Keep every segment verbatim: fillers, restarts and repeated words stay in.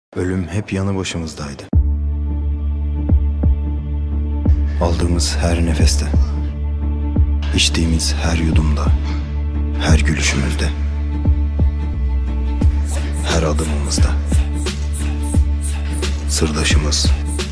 Ölüm hep yanı başımızdaydı. Aldığımız her nefeste, içtiğimiz her yudumda, her gülüşümüzde, her adımımızda. Sırdaşımız,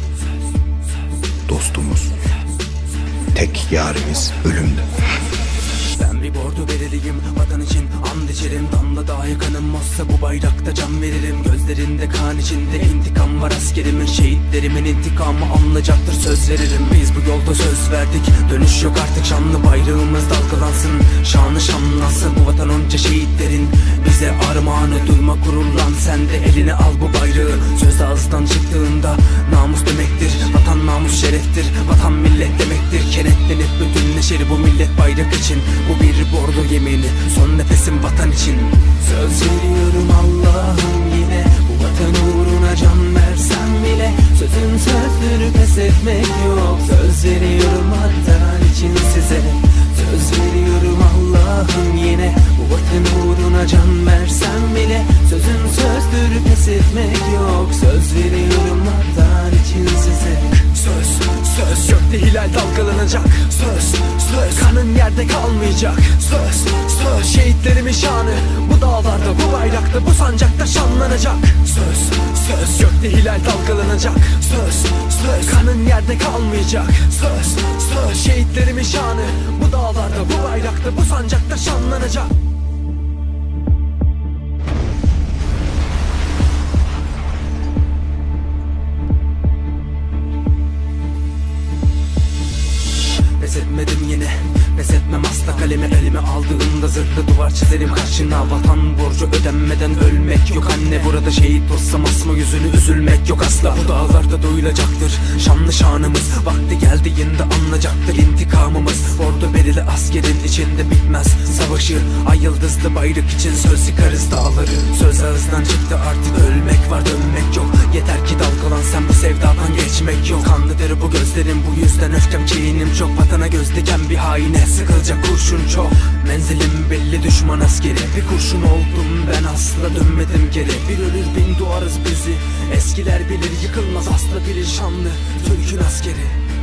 dostumuz, tek yarimiz ölümdü. Ben bir bordo bereliyim, vatan için and içerim. Damla dahi kanım olsa bu bayrakta can veririm. Gözlerinde kan içinde intikam var askerimin. Şehitlerimin intikamı alınacaktır, söz veririm. Biz bu yolda söz verdik, dönüş yok artık. Şanlı bayrağımız dalgalansın, şanı şanlansın. Bu vatan onca şehitlerin bize armağanı. Duyma gururlan, sen de eline al bu bayrağı. Söz ağızdan çıktığında namus demektir. Vatan namus şereftir, vatan millet demektir. Kenetlenip bütünleşir bu millet bayrak için. Bu bir bordo yemini, son nefesim vatan için. Söz veriyorum Allah'ım yine, bu vatan uğruna can versem bile. Sözün sözdür, pes etmek yok. Söz veriyorum vatan için size. Söz veriyorum Allah'ım yine, bu vatan uğruna can versem bile. Sözün sözdür, pes etmek yok. Söz veriyorum vatan için size. Söz, söz, gökte hilal dalgalanacak. Söz, söz, kanın yerde kalmayacak. Söz, söz, şehitlerimin şanı bu dağlarda, bu bayrakta, bu sancakta şanlanacak. Söz, söz, gökte hilal dalgalanacak. Söz, söz, kanın yerde kalmayacak. Söz, söz, şehitlerimin şanı bu dağlarda, bu bayrakta, bu sancakta şanlanacak. Pes etmedim yine, pes etmem asla. Kalemi elime aldığımda zırhlı duvar çizerim karşına. Vatan borcu ödenmeden ölmek yok anne. Burada şehit olsam asma yüzünü, üzülmek yok asla. Bu dağlarda duyulacaktır şanlı şanımız. Vakti geldiğinde anlayacaktır intikamımız. Ordu berili askerin içinde bitmez savaşı. Ay yıldızlı bayrak için söz yıkarız dağları. Söz ağızdan çıktı artık, ölmek var dönmek yok. Yeter ki dalgalan sen, bu sevdadan geçmek yok. Kanlıdır bu gözlerim, bu yüzden öfkem kinim çok. Vatana göz diken bir haine sıkılacak kurşun çok. Menzilim belli, düşman askeri. Bir kurşun oldum ben, asla dönmedim geri. Bir ölür bin doğarız bizi. Eskiler bilir, yıkılmaz asla bilir şanlı Türk'ün askeri.